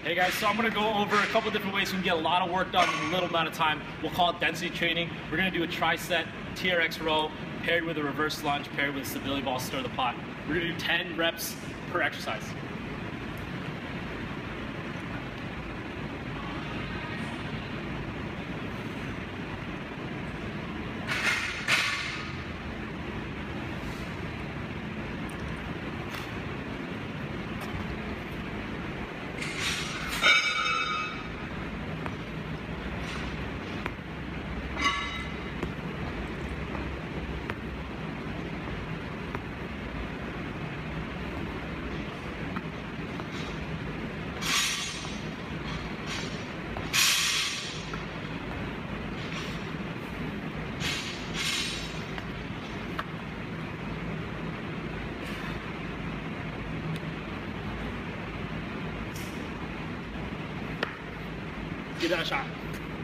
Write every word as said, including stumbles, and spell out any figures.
Hey guys, so I'm going to go over a couple different ways we can get a lot of work done in a little amount of time. We'll call it density training. We're going to do a tri-set T R X row paired with a reverse lunge, paired with a stability ball, stir the pot. We're going to do ten reps per exercise. Give that a shot.